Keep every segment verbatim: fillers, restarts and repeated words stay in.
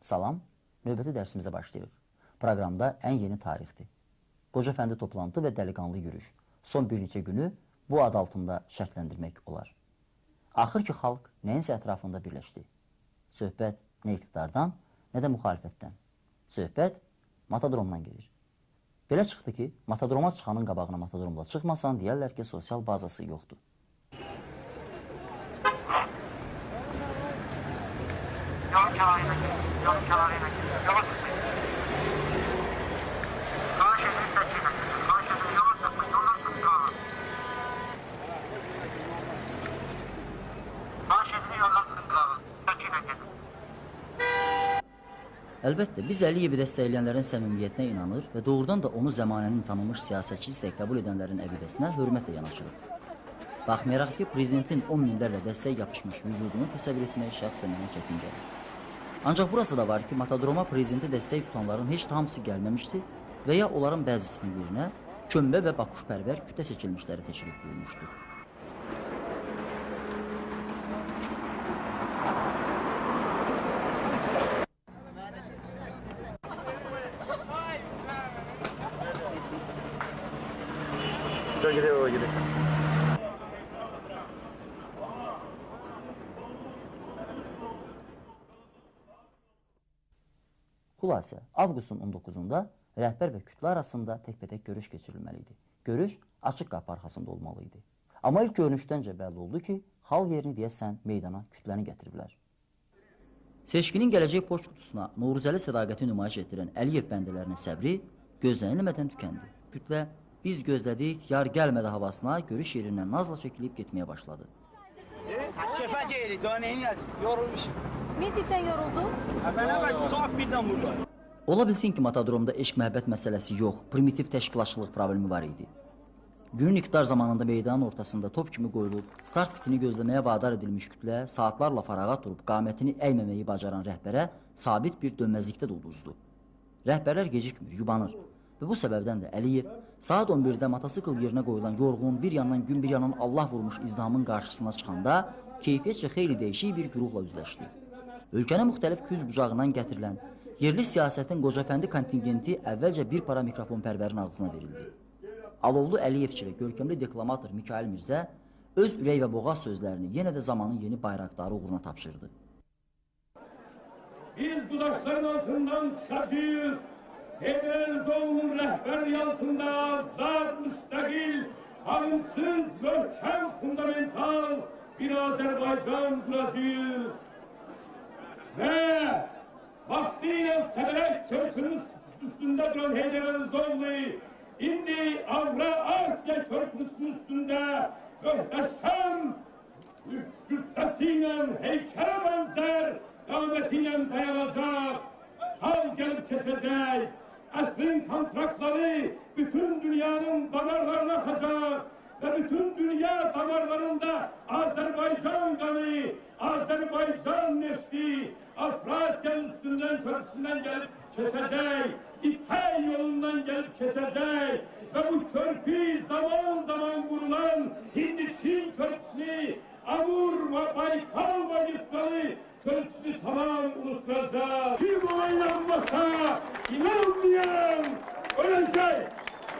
Salam, növbəti dərsimizə başlayırıq. Proqramda ən yeni tarixdir. Qoca fəndi toplantı və dəliqanlı yürüyüş. Son bir neçə günü bu ad altında şərtləndirmək olar. Axır ki, xalq nəyinsə ətrafında birləşdi. Söhbət nə iqtidardan, nə də müxalifətdən. Söhbət matadromdan gedir. Belə çıxdı ki, matadroma çıxanın qabağına matadromla çıxmasan, deyərlər ki, sosial bazası yoxdur. Yolun kenarına gir, yolun kenarına gir, yolun tutmayın. Sağ şehrin tekine gir, sağ şehrin yolun tutmayın, yolun tutmayın. Sağ şehrin yolun tutmayın, tekine gir. Əlbəttə, biz Əliyevi dəstəkləyənlərin səmimiyyətinə inanır və doğrudan da onu zəmanənin tanınmış siyasətçi istək qəbul edənlərin əqidəsinə hörmətlə yanaşırıq. Baxmayaraq ki, prezidentin on minlərlə dəstək yapışmış vücudunu təsəvvür etmək şəxsən mənə çətin gəlir. Ancaq burası da var ki, matadroma prezidenti dəstək tutanların heç hamısı gəlməmişdi və ya onların bəzisinin yerinə kömbə və bakuşpərvər kütlə seçilmişləri təşrif buyurmuşdu. Çok gidiyor, o gidiyor. Xülasə, avqustun on doqquzunda rəhbər və kütlə arasında təkbətək görüş keçirilməli idi. Görüş açıq qapı arxasında olmalı idi. Amma ilk görünüşdəncə bəlli oldu ki, xalq yerini deyəsən meydana kütləni gətiriblər. Seçkinin gələcək poçt qutusuna Novruzəli sədaqəti nümayiş etdirən Əliyev bəndələrinin səbri gözlənilmədən tükəndi. Kütlə biz gözlədik, yar gəlmədi havasına görüş yerindən nazla çəkilib getməyə başladı. Kefə geyri, daha neyin yazdı? Yorulmuşum. Mitingdən yoruldu? Mən əvvəl saat birdən burada. Ola bilsin ki, matadromda eşq-məhəbbət məsələsi yox, primitiv təşkilatçılıq problemi var idi. Günün iqtidar zamanında meydanın ortasında top kimi qoyulub, start fitini gözləməyə vadar edilmiş kütlə saatlarla farağa durub qamətini əyməməyi bacaran rəhbərə sabit bir dönməzlikdə də uduzdu. Rəhbərlər gecikmir, yubanır. Və bu səbəbdən də Əliyev saat on birdə motosikl yerinə qoyulan yorğun, bir yandan gün, bir yandan Allah vurmuş izdamın qarşısına çıxanda keyfiyyətcə xeyli dəyişik bir güruhla üzləşdi. Ölkənin müxtəlif küz bucağından gətirilən, yerli siyasətin qocafəndi kontingenti əvvəlcə bir para mikrofon pərvərin ağzına verildi. Alovlu Əliyevçi və görkəmli deklamator Mikail Mirzə öz ürək və boğaz sözlərini yenə də zamanın yeni bayraqdarı uğruna tapşırdı. Biz bu daşların altından çıxacağıq. Heydərizovun rəhbərliyi altında azad, müstəqil, bağımsız, möhkəm, fundamental bir Azərbaycan quracağıq. Və vaxtilə Səbərək körpünün üstündə duran Heydərizovlu indi Avra-Asiya körpüsünün üstündə möhtəşəm cüssəsiyle, heykələ bənzər qamətiyle dayanacaq. Hal gəlib keçəcək. Əsrin kontraktları bütün dünyanın damarlarına axacaq və bütün dünya damarlarında Azərbaycan qanı, Azərbaycan nefti Afrasiyanın üstündən, körpüsündən gəlib keçəcək, İpək yolundan gəlib keçəcək və bu körpü zaman zaman qurulan Hindiskin körpüsünü, Amur və Baykal magistralı körpüsünü tamam unutturacaq. Kim ona inanmasa, inanmayan ölecek.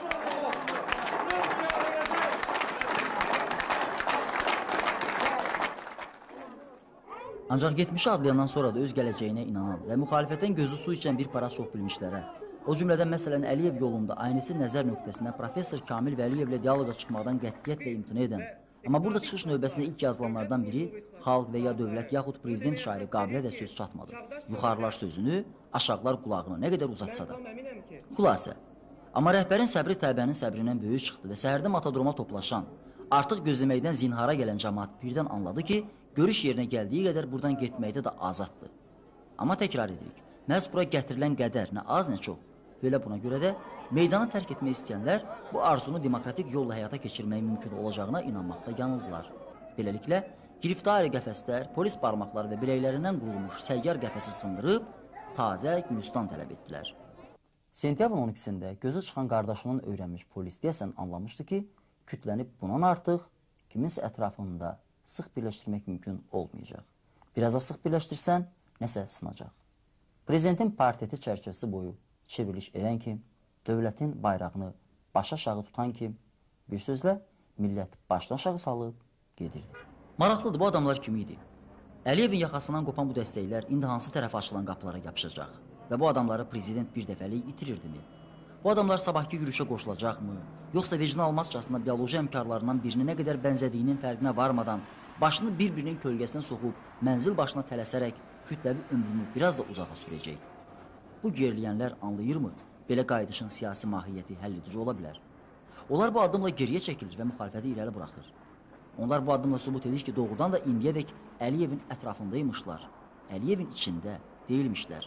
Ancaq yetmişi adlayandan sonra da öz gələcəyinə inanan və müxalifətdən gözü su içən bir para çox bilmişlərə, o cümlədən məsələn Əliyev yolunda aynısı nəzər nöqtəsində professor Kamil Vəliyevlə diyaloqa çıxmaqdan qətiyyətlə imtina edən, amma burada çıxış növbəsində ilk yazılanlardan biri xalq və ya dövlət yaxud prezident şairi Qabilə də söz çatmadı. Yuxarılar sözünü, aşağılar qulağını nə qədər uzatsa da. Xülasə, amma rəhbərin səbri təbənin səbrindən böyük çıxdı və səhərdə matadroma toplaşan, artıq gözləməkdən zinhara gələn cəmaat birdən anladı ki, görüş yerinə gəldiyi qədər buradan getməkdə də azaddır. Amma təkrar edirik, məhz bura gətirilən qədər nə az nə çox. Belə buna görə də meydanı tərk etmək istəyənlər bu arzunu demokratik yolla həyata keçirmək mümkün olacağına inanmaqda yanıldılar. Beləliklə, giriftari qəfəslər, polis barmaqları və biləklərindən qurulmuş səyyar qəfəsi sındırıb, tazə Gülüstan tələb etdilər. Sentyabrın on ikisində gözü çıxan qardaşının öyrənmiş polis deyəsən anlamışdı ki, kütlənib bundan artıq kiminsə ətrafında sıx birləşdirmək mümkün olmayacaq. Biraz da sıx birləşdirsən, nəsə sınacaq. Prezidentin portreti çərçivəsi boyu çevriliş edən kim, dövlətin bayrağını baş aşağı tutan kim, bir sözlə millət başdan aşağı salıb gedirdi. Maraqlıdır, bu adamlar kim idi? Əliyevin yaxasından qopan bu dəstəklər indi hansı tərəfə açılan qapılara yapışacaq və bu adamları prezident bir dəfəlik itirirdimi? Bu adamlar sabahki yürüyüşə qoşulacaqmı? Yoxsa vecin almazcasına bioloji əmkarlarından birini nə qədər bənzədiyinin fərqinə varmadan başını bir-birinin kölgəsinə soxub mənzil başına tələsərək kütləvi ömrünü biraz da uzağa sürəcək. Bu geriləyənlər anlayırmı? Belə qayıdışın siyasi mahiyyəti həlledici ola bilər. Onlar bu addımla geriyə çəkilir və müxalifəti irəli buraxır. Onlar bu addımla sübut edir ki, doğrudan da indiyədək Əliyevin ətrafındaymışlar. Əliyevin içində deyilmişlər.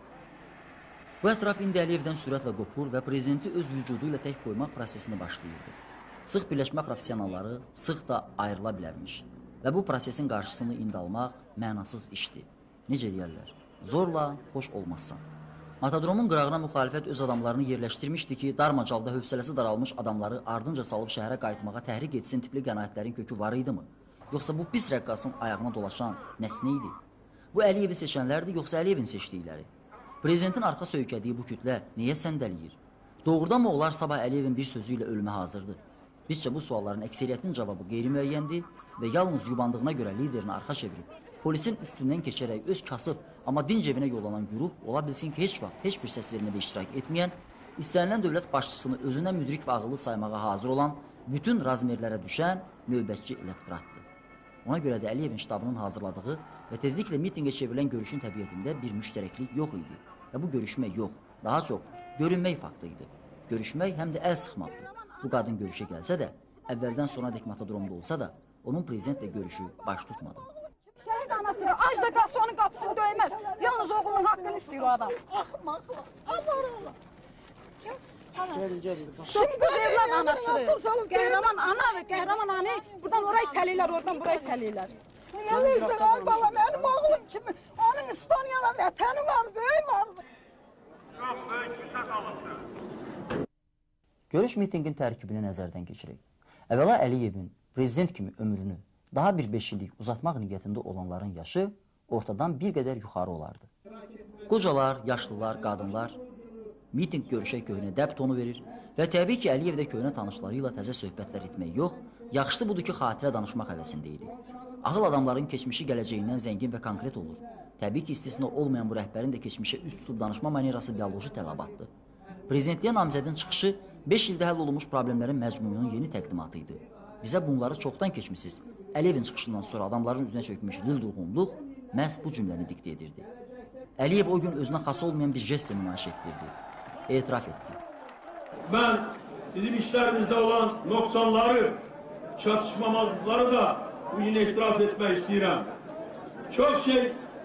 Bu ətraf indi Əliyevdən sürətlə qopur və prezidenti öz vücudu ilə tək qoymaq prosesini başlayırdı. Sıx birləşmə professionalları sıx da ayrıla bilərmiş və bu prosesin qarşısını indi almaq mənasız işdir. Necə deyərlər? Zorla xoş olmazsan. Matadromun qırağına müxalifət öz adamlarını yerləşdirmişdi ki, darmacalda hövsələsi daralmış adamları ardınca salıb şəhərə qayıtmağa təhrik etsin tipli qənaətlərin kökü var idi mi? Yoxsa bu pis rəqqasın ayağına dolaşan nəsnə idi? Bu Əliyevi seçənlərdir, yoxsa Əliyevin seçdikləri? Prezidentin arxa söykədiyi bu kütlə niyə səndəliyir? Doğrudan mı onlar sabah Əliyevin bir sözü ilə ölümə hazırdır? Bizcə bu sualların əksəriyyətinin cavabı qeyri-müəyyəndir və yalnız yubandığına görə liderini arxa çevirib, polisin üstündən keçərək öz kasıb, amma dinc evinə yollanan güruh ola bilsin ki, heç vaxt, heç bir səs vermədə iştirak etməyən, istənilən dövlət başçısını özündən müdrik və ağıllı saymağa hazır olan, bütün razmerlərə düşən növbətçi elektoratdır. Ona görə də Əliyevin ştabının hazırladığı və tezliklə mitingə çevrilən görüşün təbiətində bir müştərəklik yox idi. Və bu görüşmək yox, daha çox görünmək faktı idi. Görüşmək həm də əl sıxmaqdır. Bu qadın görüşə gəlsə də, əvvəldən sona dek matadromda olsa da, onun prezidentlə görüşü baş tutmadı. Şəhid anası, ac da qalsa onun qapısını döyməz. Yalnız oğlunun haqqını istəyir o adam. Axmaq, Allah Allah. Gelin gelin. Kim qız evlat anası? Qəhrəman ana və qəhrəman anı buradan oraya itələyirlər, oradan buraya itələyirlər. Gəlirsən ay bala, mənim oğlum kimi, onun İspanyada vətəni var, böyük var. Çox böyük fürsət alıbdır. Görüş mitingin tərkibini nəzərdən keçirək. Əvvəla Əliyevin prezident kimi ömrünü daha bir beş illik uzatmaq niyyətində olanların yaşı ortadan bir qədər yuxarı olardı. Qocalar, yaşlılar, qadınlar miting görüşə köhnə dəb tonu verir və təbii ki, Əliyev də köhnə tanışları ilə təzə söhbətlər etmək yox, yaxşısı budur ki, xatirə danışmaq həvəsində idi. Ağıl adamların keçmişi gələcəyindən zəngin və konkret olur. Təbii ki, istisna olmayan bu rəhbərin də keçmişə üst tutub danışma manierası bioloji tələbatdır. Prezidentliyə namizədin çıxışı beş ildə həll olunmuş problemlərin məcmununun yeni təqdimatı idi. Bizə bunları çoxdan keçmişsiniz. Əliyevin çıxışından sonra adamların üzünə çökmüş lil durğunluq məhz bu cümləni diktə edirdi. Əliyev o gün özünə xas olmayan bir jest nümayiş etdirdi. Etiraf etdi. Mən bizim işlərimizdə olan noksanları, çatışmamazlıkları da bu yine etiraf etmək istəyirəm. Çox şey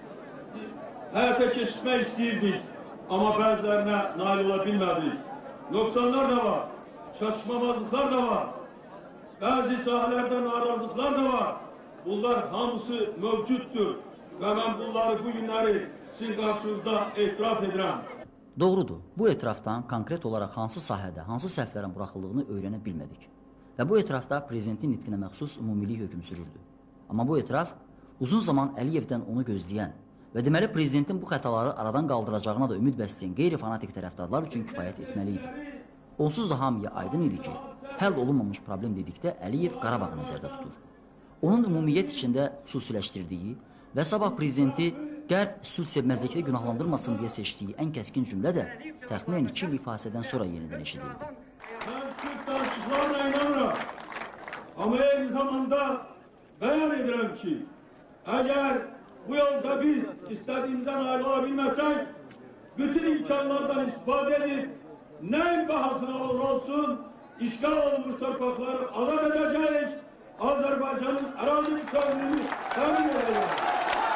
həyata keçirmək istəyirdik, amma bəzilərinə nail ola bilmədik. Noksanlar da var, çatışmamazlıklar da var, bəzi sahələrdə narazılıklar da var. Bunlar hamısı mövcuddur və mən bunları bu günləri sizin qarşınızda etiraf edirəm. Doğrudur, bu etirafdan konkret olaraq hansı sahədə, hansı səhvlərin buraxıldığını öyrənə bilmədik. Və bu etirafda prezidentin nitqinə məxsus ümumilik hökm sürürdü. Amma bu etiraf uzun zaman Əliyevdən onu gözləyən və deməli prezidentin bu xətaları aradan qaldıracağına da ümid bəsləyən qeyri-fanatik tərəfdarlar üçün kifayət etməli idi. Onsuz da hamıya aydın idi ki, həll olunmamış problem dedikdə Əliyev Qarabağı nəzərdə tutur. Onun ümumiyyət içində xüsusiləşdirdiyi və sabah prezidenti Qərb sülh sevməzliklə günahlandırmasın deyə seçdiyi ən kəskin cümlə də təxminən iki il ifasədən sonra yenidən eşidildi. Mən sülh danışıqlarına inanıram. Amma eyni zamanda bəyan edirəm ki, əgər bu yolda biz istədiyimizə nail ola bilməsək, bütün imkanlardan istifadə edib, nəyin bahasına olur olsun, işgal olunmuş torpaqları azad edəcəyik, Azərbaycanın ərazi bütövlüyünü təmin edəcəyik.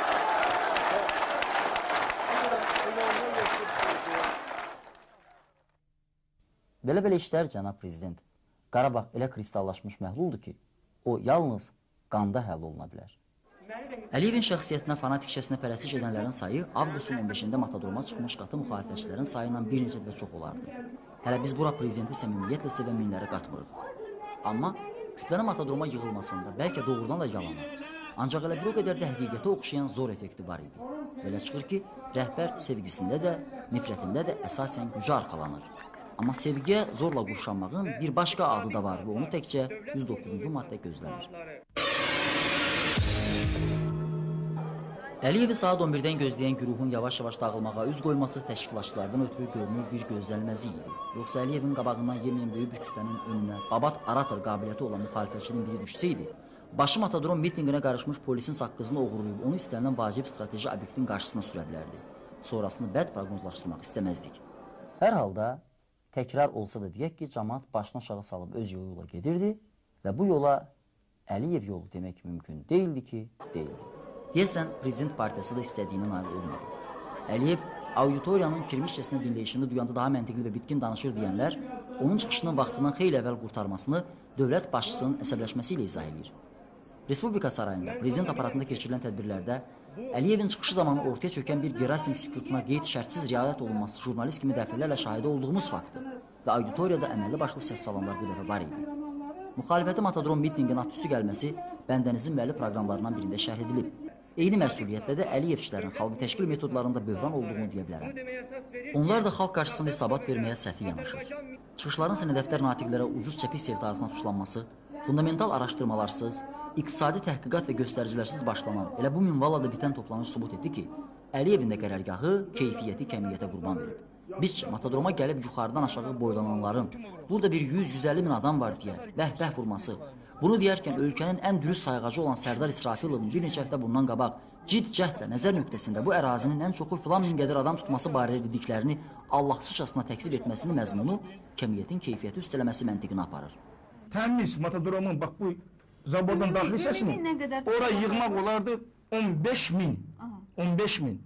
Belə-belə işlər, cənab prezident, Qarabağ elə kristallaşmış məhluldur ki, o yalnız qanda həll oluna bilər. Əliyevin şəxsiyyətinə fanatikçəsinə pərəstiş edənlərin sayı avqustun on beşində matadroma çıxmış qatı müxalifətçilərin sayından bir neçə də çox olardı. Hələ biz bura prezidenti səmimiyyətlə sevən minləri qatmırıq. Amma kütlənin matadroma yığılmasında bəlkə doğrudan da yalana, ancaq elə bir o qədər də həqiqətə oxşayan zor effekti var idi. Belə çıxır ki, rəhbər sevgisində də, nifrətində də əsasən gücə arxalanır. Amma sevgiyə zorla qurşanmağın bir başqa adı da var və onu təkcə yüz doqquzuncu maddə gözləmir. Əliyevi saat on birdən gözləyən güruhun yavaş-yavaş dağılmağa üz qoyması təşkilatçılardan ötürü görünür bir gözlənilməzi idi. Yoxsa Əliyevin qabağından yeməyən böyük bir kütlənin önünə babat arator qabiliyyəti olan müxalifətçinin biri düşsəydi, başı Matadrom mitinqinə qarışmış polisin saqqızını oğurlayıb onu istənilən vacib strateji obyektin qarşısına sürə bilərdi. Sonrasını bəd proqnozlaşdırmaq istəməzdik. Hər halda təkrar olsa da deyək ki, cəmaət başını aşağı salıb öz yolu ilə gedirdi və bu yola Əliyev yolu demək mümkün deyildi ki, deyildi. Deyəsən, Prezident Partiyası da istədiyinə nail olmadı. Əliyev, auditoriyanın kirmişcəsinə dinləyişini duyanda daha məntiqli və bitkin danışır deyənlər, onun çıxışının vaxtından xeyli əvvəl qurtarmasını dövlət başçısının əsəbləşməsi ilə izah edir. Respublika sarayında, prezident aparatında keçirilən tədbirlərdə Əliyevin çıxışı zamanı ortaya çökən bir Gerasim sükutuna qeyd şərtsiz riayət olunması jurnalist kimi dəfələrlə şahidə olduğumuz faktdır və auditoriyada əməlli başlı səs salanlar bu dəfə var idi. Müxalifəti Matadrom mitinqin atüstü gəlməsi Bəndənizin müəlli proqramlarından birində şərh edilib. Eyni məsuliyyətlə də Əliyevçilərin xalqı təşkil metodlarında böhran olduğunu deyə bilərəm. Onlar da xalq qarşısında hesabat verməyə səthi yanaşır. Çıxışların sənədəftər natiqlərə ucuz çəpik sevdasına tuşlanması, fundamental araşdırmalarsız, iqtisadi təhqiqat və göstəricilərsiz başlanan, elə bu minvallada bitən toplanış sübut etdi ki, Əliyevin də qərargahı keyfiyyəti kəmiyyətə qurban verib. Bizcə, Matadroma gəlib yuxarıdan aşağı boylananların, burada bir yüz yüz əlli min adam var deyə, bəh-bəh vurması, bunu deyərkən ölkənin ən dürüst sayğacı olan Sərdar İsrafilovun bir neçə həftə bundan qabaq cid cəhdlə nəzər nöqtəsində bu ərazinin ən çoxu filan min qədər adam tutması barədə dediklərini Allahsızcasına təksib etməsini məzmunu kəmiyyətin keyfiyyəti üstələməsi məntiqini aparır. Təmiz Matadromun bax bu zavodun daxil hissəsini ora yığmaq olardı on beş min. on beş min.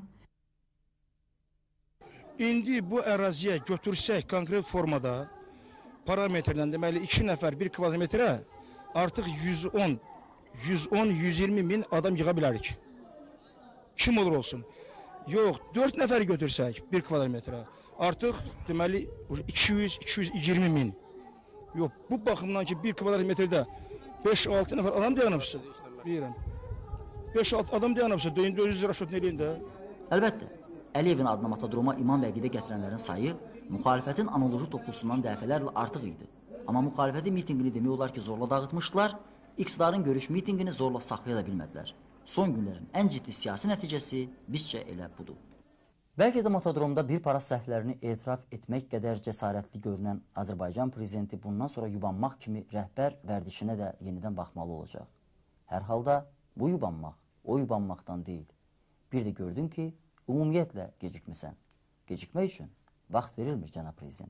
İndi bu əraziyə götürsək konkret formada parametrdən deməli iki nəfər bir kvadratmetrə artıq yüz on, yüz on, yüz iyirmi min adam yığa bilərik. Kim olur olsun. Yox, dörd nəfər götürsək bir kvadratmetrə artıq deməli iki yüz, iki yüz iyirmi min. Yox, bu baxımdan ki bir kvadratmetrdə beş altı nəfər adam dayanıbsa, deyirəm. beş altı adam dayanıbsa, döyündə özünüz raşot eləyin də. Əlbəttə, Əliyevin adına Matadroma imam və əqidə gətirənlərin sayı müxalifətin analoji toplusundan dəfələrlə artıq idi. Amma müxalifəti mitinqini demək olar ki, zorla dağıtmışdılar, iqtidarın görüş mitinqini zorla saxlaya da bilmədilər. Son günlərin ən ciddi siyasi nəticəsi bizcə elə budur. Bəlkə də Matadromda bir para səhvlərini etiraf etmək qədər cəsarətli görünən Azərbaycan prezidenti bundan sonra yubanmaq kimi rəhbər vərdişinə də yenidən baxmalı olacaq. Hər halda bu yubanmaq, o yubanmaqdan deyil. Bir də gördün ki, ümumiyyətlə gecikmisən. Gecikmək üçün vaxt verilmir, cənab prezident.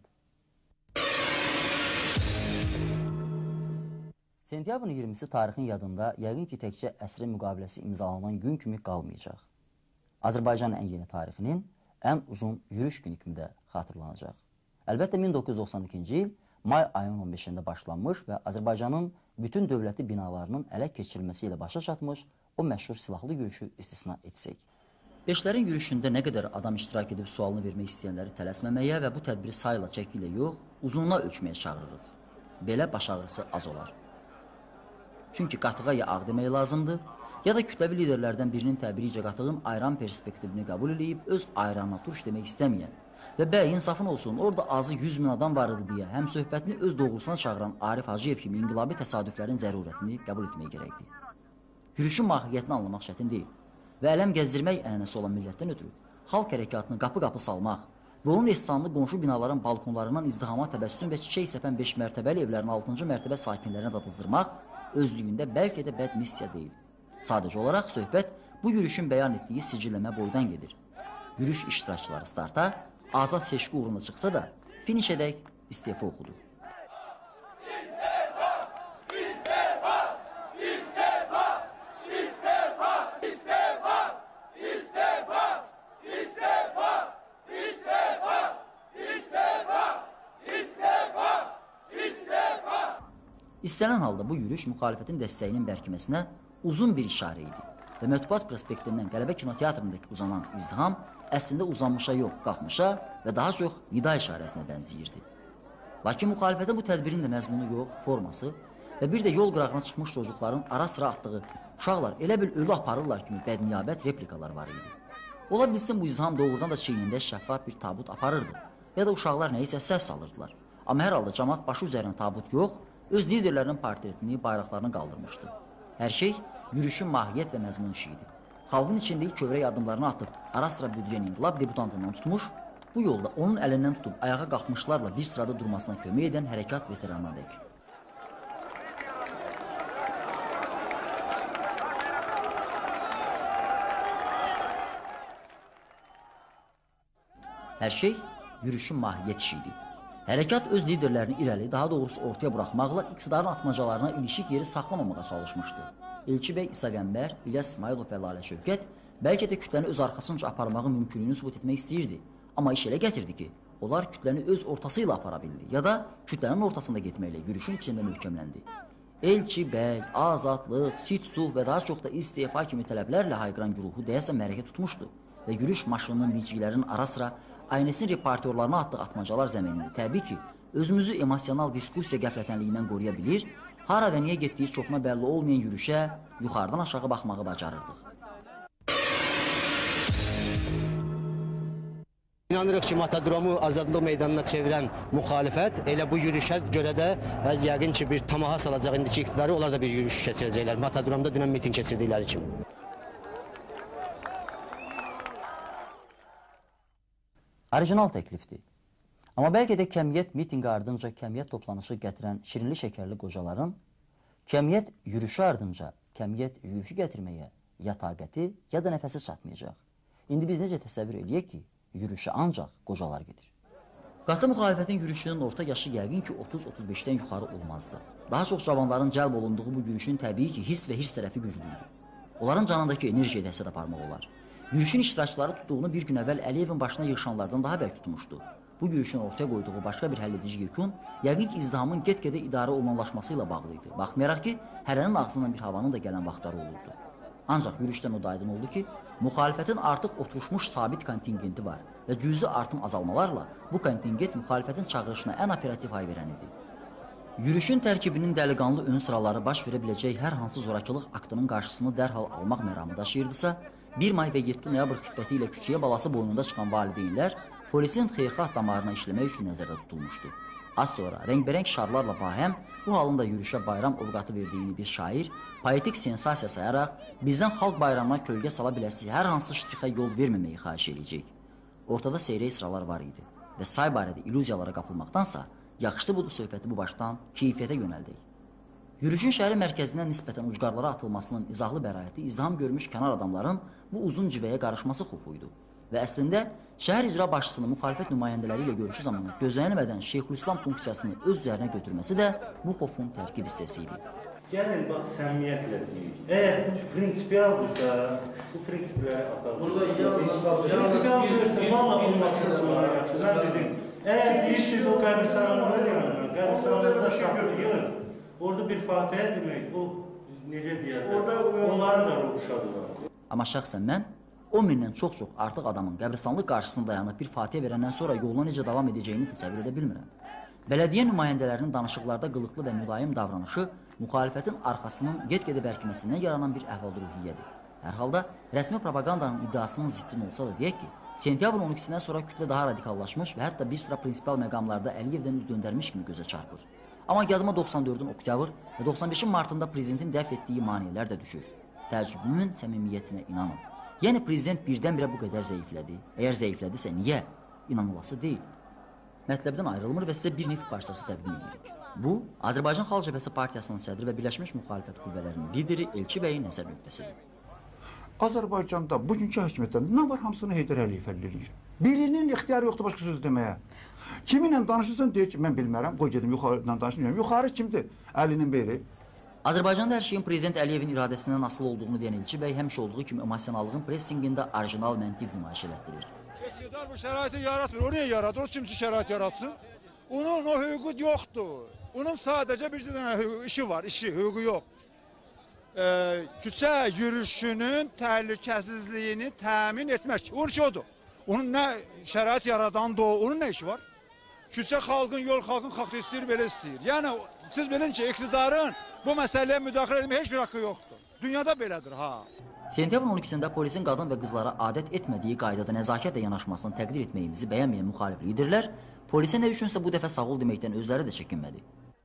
Sentyabrın iyirmisi tarixin yadında yəqin ki, təkcə əsrə müqaviləsi imzalanan gün kimi qalmayacaq. Azərbaycanın ən yeni tarixinin ən uzun yürüş günü kimi də xatırlanacaq. Əlbəttə, min doqquz yüz doxsan ikinci il may ayının on beşində başlanmış və Azərbaycanın bütün dövləti binalarının ələ keçirilməsi ilə başa çatmış o məşhur silahlı yürüşü istisna etsək. Beşlərin yürüşündə nə qədər adam iştirak edib sualını vermək istəyənləri tələsməməyə və bu tədbiri sayla çəki ilə yox, uzunluğa ölçməyə çağırırıq. Belə baş ağrısı az olar. Çünki qatığa ya ağ demək lazımdır, ya da kütləvi liderlərdən birinin təbiricə qatığın ayran perspektivini qəbul edib öz ayranına turş demək istəməyən və bəy, insafın olsun, orada azı yüz min adam var idi deyə həm söhbətini öz doğrusuna çağıran Arif Hacıyev kimi inqilabi təsadüflərin zərurətini qəbul etmək gərəkdir. Yürüşün mahiyyətini anlamaq çətin deyil və ələm gəzdirmək ənənəsi olan millətdən ötürü xalq hərəkatını qapı-qapı salmaq və onun ehsanlı qonşu binaların balkonlarından izdihama təbəssüm və çiçək səpən beş mərtəbəli evlərin altıncı mərtəbə sakinlərinə dadızdırmaq özlüyündə bəlkə də bəd missiya deyil. Sadəcə olaraq söhbət bu yürüşün bəyan etdiyi sicilləmə boydan gedir. Yürüş iştirakçıları starta azad seçki uğruna çıxsa da finiş edək istefa oxudu. İstənilən halda bu yürüş müxalifətin dəstəyinin bərkiməsinə uzun bir işarə idi və Mətbuat prospektindən Qələbə kinoteatrındakı uzanan izdiham əslində uzanmışa yox, qalxmışa və daha çox nida işarəsinə bənziyirdi. Lakin müxalifətin bu tədbirin də məzmunu yox, forması və bir də yol qırağına çıxmış çocukların ara sıra atdığı uşaqlar elə bil ölü aparırlar kimi bədniyabət replikalar var idi. Ola bilsin bu izdiham doğrudan da çiynində şəffaf bir tabut aparırdı. Ya da uşaqlar nəyisə səhv salırdılar. Amma hər halda cəmaət başı üzərinə tabut yox, öz liderlərinin portretini, bayraqlarını qaldırmışdı. Hər şey yürüyüşün mahiyyət və məzmun işi idi. Xalqın içindəki kövrək addımlarını atıb, ara-sıra büdrən inqilab debutantından tutmuş, bu yolda onun əlindən tutub ayağa qalxmışlarla bir sırada durmasına kömək edən hərəkat veteranına dək. Hər şey yürüyüşün mahiyyət işi idi. Hərəkat öz liderlərini irəli, daha doğrusu ortaya buraxmaqla iqtidarın atmacalarına ilişik yeri saxlamamağa çalışmışdı. Elçi bəy İsa Qəmbər, İlyas İsmailov və Lalə Şövkət bəlkə də kütləni öz arxasınca aparmağın mümkünlüyünü sübut etmək istəyirdi. Amma iş elə gətirdi ki, onlar kütləni öz ortası ilə apara bildi ya da kütlənin ortasında getməklə yürüyüşün içində möhkəmləndi. Elçi bəy, azadlıq, sit-suh və daha çox da istefa kimi tələblərlə hayqıran güruhu deyəsən mərəkə tutmuşdu və yürüyüş maşınının vicgilərinin ara-sıra aynesinin reportyorlarına atdığı atmacalar zəminində təbii ki, özümüzü emosional diskussiya qəflətənliyindən qoruya bilir, hara və niyə getdiyi çoxuna bəlli olmayan yürüyüşə yuxarıdan aşağı baxmağı bacarırdıq. İnanırıq ki, Matadromu azadlıq meydanına çevirən müxalifət elə bu yürüyüşə görə də yəqin ki, bir tamaha salacaq indiki iqtidarı, onlar da bir yürüyüş keçirəcəklər. Matadromda dünən miting keçirdikləri kimi. Orijinal təklifdir. Amma bəlkə də kəmiyyət mitinqi ardınca kəmiyyət toplanışı gətirən şirinli şəkərli qocaların, kəmiyyət yürüyüşü ardınca kəmiyyət yürüyüşü gətirməyə ya taqəti, ya da nəfəsi çatmayacaq. İndi biz necə təsəvvür eləyək ki, yürüyüşə ancaq qocalar gedir. Qatı müxalifətin yürüyüşünün orta yaşı yəqin ki otuz otuz beşdən yuxarı olmazdı. Daha çox cavanların cəlb olunduğu bu yürüyüşün təbii ki his və hirs tərəfi güclüydü. Onların canındakı enerjiyə də həsəd aparmaq olar. Yürüyüşün iştirakçıları tutduğunu bir gün əvvəl Əliyevin başına yığışanlardan daha bərk tutmuşdu. Bu yürüyüşün ortaya qoyduğu başqa bir həlledici yekun, yəqin ki izdihamın get-gedə idarə olunanlaşması ilə bağlı idi. Baxmayaraq ki, hərənin ağzından bir havanın da gələn vaxtları olurdu. Ancaq yürüyüşdən o da aydın oldu ki, müxalifətin artıq oturuşmuş sabit kontingenti var və cüzi artım azalmalarla bu kontingent müxalifətin çağırışına ən operativ hay verən idi. Yürüyüşün tərkibinin dəliqanlı ön sıraları baş verə biləcək hər hansı zorakılıq aktının qarşısını dərhal almaq məramı daşıyırdısa, bir may və yeddi noyabr xiffəti ilə küçüyə balası boynunda çıxan valideynlər polisin xeyirxah damarına işləmək üçün nəzərdə tutulmuşdu. Az sonra rəngbərəng şarlarla bahəm bu halın da yürüyüşə bayram ovqatı verdiyini bir şair poetik sensasiya sayaraq bizdən xalq bayramına kölgə sala biləsi hər hansı ştrixə yol verməməyi xahiş edəcək. Ortada seyrək sıralar var idi və say barədə illüziyalara qapılmaqdansa yaxşısı budur söhbəti bu başdan keyfiyyətə yönəldək. Yürüyüşün şəhəri mərkəzindən nisbətən ucqarlara atılmasının izahlı bəraəti izdiham görmüş kənar adamların bu uzun civəyə qarışması xufuydu. Və əslində, şəhər icra başçısının müxalifət nümayəndələri ilə görüşü zamanı gözlənilmədən Şeyxülislam funksiyasını öz üzərinə götürməsi də bu xofun tərkib hissəsi idi. Gəlin, bax, səmimiyyətlə deyik. Əgər bu prinsipialdırsa, bu prinsipləri atalım. Prinsipialdırsa, valla olmasın bunlar yaxşı. Mən dedim, əgər deyirsiniz o qəbristanlıqlar yanına, qəbristanlıqda şahlayır, orada bir fatihə demək, o necə deyərlər, onların da ruhşadılar. Amma şəxsən mən, on mindən çox-çox artıq adamın qəbristanlıq qarşısında dayanıb bir fatihə verəndən sonra yoluna necə davam edəcəyini təsəvvür edə bilmirəm. Bələdiyyə nümayəndələrinin danışıqlarda qılıqlı və mülayim davranışı müxalifətin arxasının get-gedə bərkiməsindən yaranan bir əhval-ruhiyyədir. Hər halda rəsmi propagandanın iddiasının ziddin olsa da deyək ki, sentyabrın on ikisindən sonra kütlə daha radikallaşmış və hətta bir sıra prinsipial məqamlarda Əliyevdən üz döndərmiş kimi gözə çarpır. Amma yadıma doxsan dördün oktyabr və doxsan beşin martında prezidentin dəf etdiyi maniyələr də düşür. Təcrübümün səmimiyyətinə inanın. Yəni prezident birdən-birə bu qədər zəiflədi. Əgər zəiflədisə niyə? İnanılası deyil. Mətləbdən ayrılmır və sizə bir nitq parçası təqdim edirik. Bu, Azərbaycan Xalq Cəbhəsi Partiyasının sədri və Birləşmiş Müxalifət Qüvvələrinin lideri Elçi bəyin nəzər nöqtəsidir. Azərbaycanda bugünkü hakimiyyətdə nə var hamısını Heydər Əliyev həll edir. Birinin ixtiyarı yoxdur başqa söz deməyə. Kiminlə danışırsan deyir ki, mən bilmərəm, qoy gedim yuxarıdan danışmıyorum. Yuxarı kimdir? Əlinin biri. Azərbaycanda hər şeyin prezident Əliyevin iradəsindən asılı olduğunu deyən Elçi bəy həmişə olduğu kimi emosionallığın prestingində orijinal məntiq nümayiş elətdirir. İqtidar bu şəraiti yaratmır. O niyə yaradır? O kim ki şərait yaratsın? Onun o hüququ yoxdur. Onun sadəcə bir dənə işi var, işi, hüququ yox. Ee, küçə yürüyüşünün təhlükəsizliyini təmin etmək. Onun işi odur. Onun nə şərait yaradan da o, onun nə işi var? Küçə xalqın, yol xalqın xalq istəyir, belə istəyir. Yəni, siz bilin ki, iqtidarın bu məsələyə müdaxilə etmək heç bir haqqı yoxdur. Dünyada belədir, ha. Sentyabrın on ikisində polisin qadın və qızlara adət etmədiyi qaydada nəzakətlə yanaşmasını təqdir etməyimizi bəyənməyən müxalif liderlər polisə nə üçünsə bu dəfə sağ ol deməkdən özləri də çəkinmədi.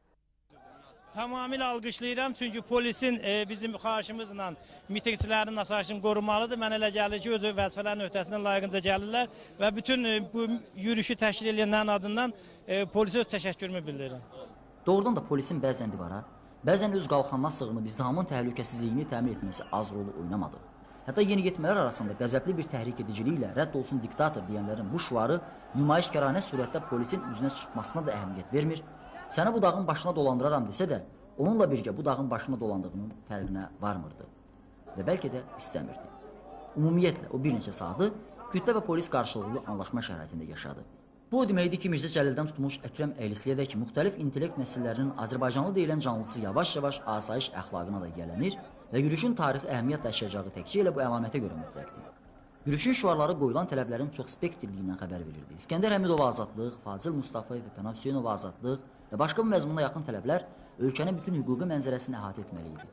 Tamamilə alqışlayıram, çünki polisin e, bizim xahişimizlə mitingçilərin asayişini qorumalıdır. Mən elə gəlir ki, öz vəzifələrin öhdəsindən layiqincə gəlirlər və bütün e, bu yürüyüşü təşkil edənlərin adından e, polisə öz təşəkkürümü bildirirəm. Doğrudan da polisin bəzən divara, bəzən öz qalxanına sığınıb izdihamın təhlükəsizliyini təmin etməsi az rolu oynamadı. Hətta yeniyetmələr arasında qəzəbli bir təhrik ediciliklə rədd olsun diktator deyənlərin bu şuarı nümayişkaranə surətdə polisin üzünə çırpmasına da əhəmiyyət vermir. Səni bu dağın başına dolandıraram desə də, onunla birgə bu dağın başına dolandığının fərqinə varmırdı və bəlkə də istəmirdi. Ümumiyyətlə, o bir neçə saatı kütlə və polis qarşılıqlı anlaşma şəraitində yaşadı. Bu o deməkdir ki, Mirzə Cəlildən tutmuş Əkrəm Əylisliyədək müxtəlif intellekt nəsillərinin Azərbaycanlı deyilən canlısı yavaş-yavaş asayiş əxlaqına da gələnir və yürüyüşün tarixi əhəmiyyət daşıyacağı təkcə elə bu əlamətə görə mütləqdir. Yürüyüşün şüarları qoyulan tələblərin çox spektrliyindən xəbər verirdi. İskəndər Həmidova azadlıq, Fazil Mustafayev və Pənah Hüseynova azadlıq və başqa bir məzmununa yaxın tələblər ölkənin bütün hüquqi mənzərəsini əhatə etməli idi.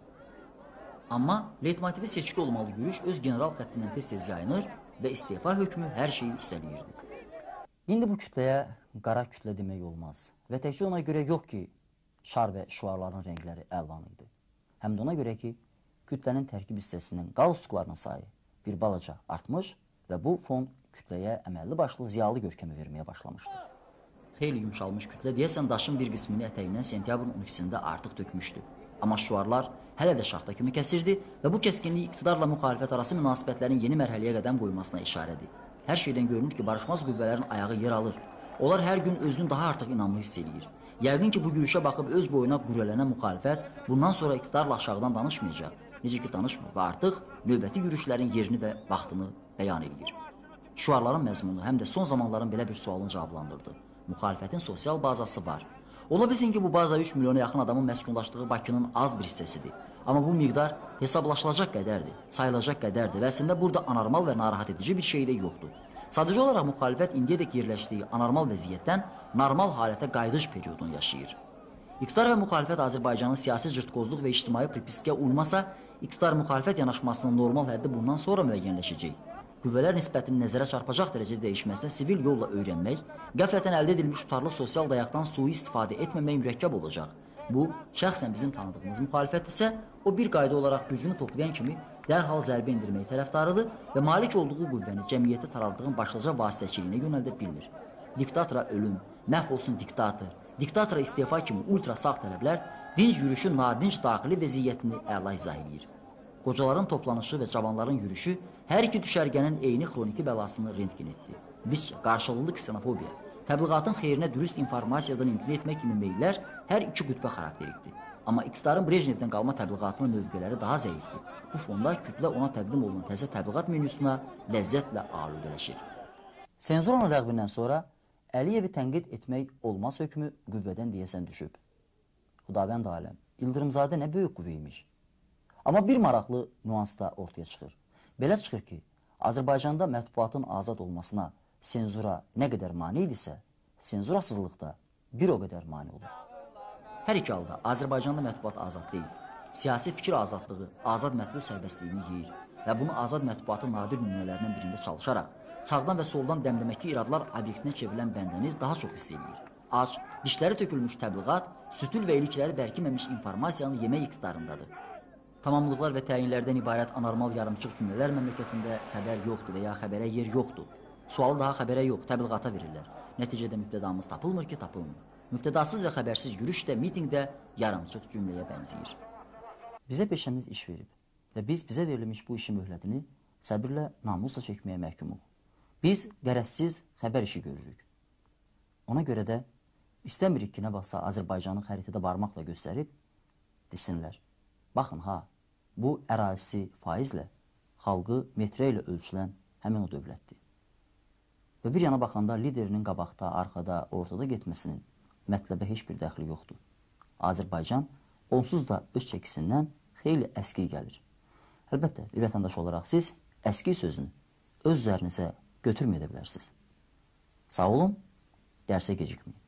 Amma leytmotivi seçki olmalı yürüyüş öz general xəttindən tez-tez yayınır və istefa hökmü hər şeyi üstəliyirdi. İndi bu kütləyə qara kütlə demək olmaz və təkcə ona görə yox ki, şar və şüarların rəngləri əlvan idi. Həm də ona görə ki, kütlənin tərkib hissəsinin qalstuklarının sayı bir balaca artmış və bu fon kütləyə əməlli başlı ziyalı görkəmi verməyə başlamışdı. Xeyli yumşalmış kütlə deyəsən daşın bir qismini ətəyindən sentyabrın on ikisində artıq tökmüşdü. Amma şüarlar hələ də şaxta kimi kəsirdi və bu kəskinlik iqtidarla müxalifət arası münasibətlərin yeni mərhələyə qədəm qoymasına işarədir. Hər şeydən görünür ki, barışmaz qüvvələrin ayağı yer alır. Onlar hər gün özünü daha artıq inamlı hiss edir. Yəqin ki, bu yürüyüşə baxıb öz boyuna qürrələnən müxalifət bundan sonra iqtidarla aşağıdan danışmayacaq. Necə ki, danışmır və artıq növbəti yürüyüşlərin yerini və vaxtını bəyan edir. Şüarların məzmunu həm də son zamanların belə bir sualını cavablandırdı. Müxalifətin sosial bazası var. Ola bilsin ki, bu baza üç milyona yaxın adamın məskunlaşdığı Bakının az bir hissəsidir. Amma bu miqdar hesablaşılacaq qədərdir, sayılacaq qədərdir və əslində burada anormal və narahat edici bir şey də yoxdur. Sadəcə olaraq müxalifət indiyədək yerləşdiyi anormal vəziyyətdən normal halətə qayıdış periyodunu yaşayır. İqtidar və müxalifət Azərbaycanın siyasi cırtqozluq və ictimai pripiskə uymasa, iqtidar-müxalifət yanaşmasının normal həddi bundan sonra müəyyənləşəcək. Qüvvələr nisbətinin nəzərə çarpacaq dərəcədə dəyişməsinə sivil yolla öyrənmək, qəflətən əldə edilmiş tutarlı sosial dayaqdan sui istifadə etməmək mürəkkəb olacaq. Bu, şəxsən bizim tanıdığımız müxalifət isə o bir qayda olaraq gücünü toplayan kimi dərhal zərbə indirmək tərəfdarıdır və malik olduğu qüvvəni cəmiyyətə tarazdığın başlıca vasitəçiliyinə yönəldə bilmir. Diktatora ölüm, məhv olsun diktator, diktatora istefa kimi ultra sağ tələblər dinc yürüyüşün nadinc daxili vəziyyətini əla izah edir. Qocaların toplanışı və cavanların yürüyüşü hər iki düşərgənin eyni xroniki bəlasını rentgen etdi. Bizcə, qarşılıqlı ksenofobiya, təbliğatın xeyrinə dürüst informasiyadan imtina etmək kimi meyllər hər iki qütbə xarakterikdir. Amma iqtidarın Brejnevdən qalma təbliğatının mövqeləri daha zəifdir. Bu fonda kütlə ona təqdim olunan təzə təbliğat menüsünə ləzzətlə aludələşir. Senzuranın ləğvindən sonra Əliyevi tənqid etmək olmaz hökmü qüvvədən deyəsən düşüb. Xudavənd aləm, İldırımzadə nə böyük qüvvəymiş. Amma bir maraqlı nüans da ortaya çıxır. Belə çıxır ki, Azərbaycanda mətbuatın azad olmasına senzura nə qədər mane idisə, senzurasızlıqda bir o qədər mane olur. Hər iki halda Azərbaycanda mətbuat azad deyil. Siyasi fikir azadlığı azad mətbuat sərbəstliyini yeyir və bunu azad mətbuatın nadir nümunələrindən birində çalışaraq sağdan və soldan dəmdəməki iradlar obyektinə çevrilən bəndəniz daha çox hiss edir. Ac, dişləri tökülmüş təbliğat, sütül və ilikləri bərkiməmiş informasiyanı yemək iqtidarındadır. Tamamlıqlar və təyinlərdən ibarət anormal yarımçıq cümlələr məmləkətində xəbər yoxdur və ya xəbərə yer yoxdur. Sualı daha xəbərə yox, təbliğata verirlər. Nəticədə mübtədamız tapılmır ki, tapılmır. Mübtədasız və xəbərsiz yürüyüş də, mitingdə yarımçıq cümləyə bənzəyir. Bizə peşəmiz iş verib və biz bizə verilmiş bu işin möhlətini səbirlə, namusla çəkməyə məhkumuq. Biz qərəzsiz xəbər işi görürük. Ona görə də istəmirik ki, nə vaxtsa Azərbaycanı xəritədə barmaqla göstərib, desinlər. Baxın, ha, bu ərazisi faizlə, xalqı metrə ilə ölçülən həmin o dövlətdir. Və bir yana baxanda liderinin qabaqda, arxada, ortada getməsinin mətləbə heç bir dəxli yoxdur. Azərbaycan onsuz da öz çəkisindən xeyli əski gəlir. Əlbəttə, bir vətəndaş olaraq siz əski sözünü öz üzərinizə götürməyə bilərsiniz. Sağ olun, dərsə gecikməyin.